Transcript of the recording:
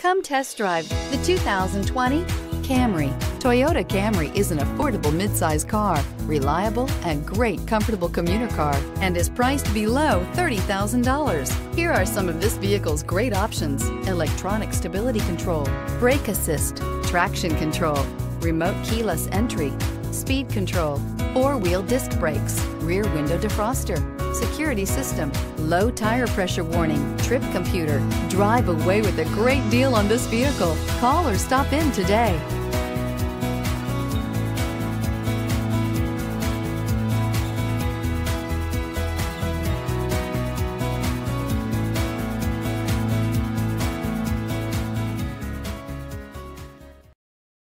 Come test drive the 2020 Camry. Toyota Camry is an affordable midsize car, reliable and great comfortable commuter car, and is priced below $30,000. Here are some of this vehicle's great options: electronic stability control, brake assist, traction control, remote keyless entry, speed control, four-wheel disc brakes, rear window defroster, security system, low tire pressure warning, trip computer. Drive away with a great deal on this vehicle. Call or stop in today.